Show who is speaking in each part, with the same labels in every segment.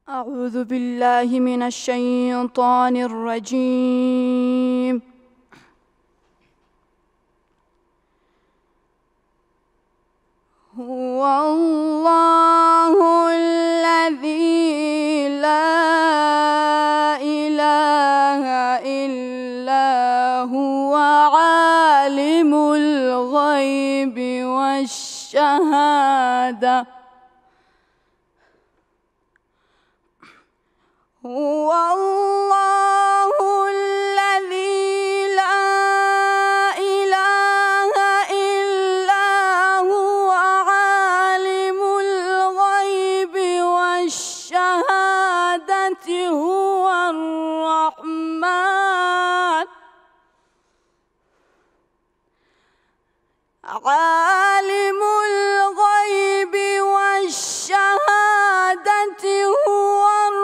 Speaker 1: أعوذ بالله من الشيطان الرجيم. هو الله الذي لا إله إلا هو عالم الغيب والشهادة. هو الله الذي لا إله إلا هو عالم الغيب والشهادة. هو الرحمن عالم الغيب والشهادة. هو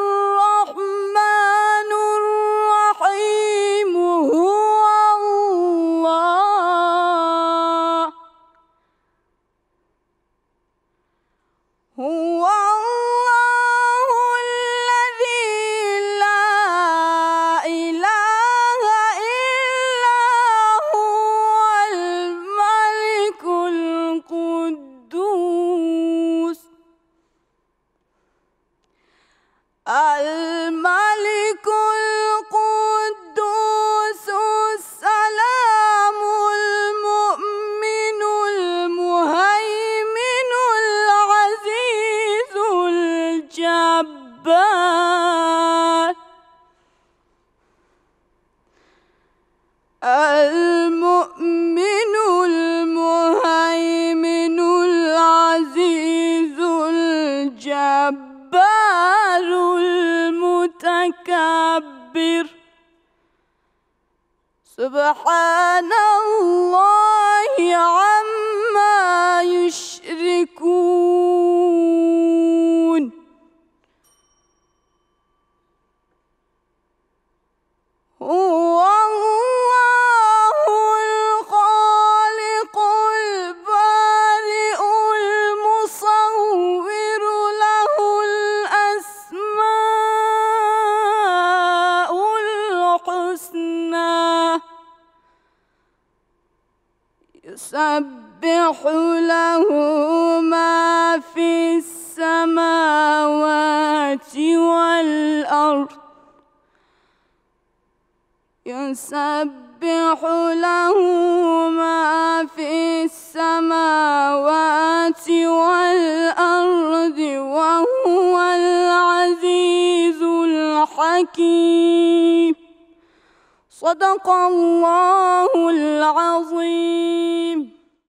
Speaker 1: الرحمن الرحيم. هو الله الذي لا إله إلا هو الملك القدوس. الملك القدوس السلام المؤمن المهيمن العزيز الجبار. المؤمن المهيمن العزيز الجبار المتكبر. سبحان الله عما يشركون. هو الله الخالق البارئ المصور. له الأسماء الحسنى. يسبح له ما في السماوات والأرض. يسبح له ما في السماوات والأرض وهو العزيز الحكيم. صدق الله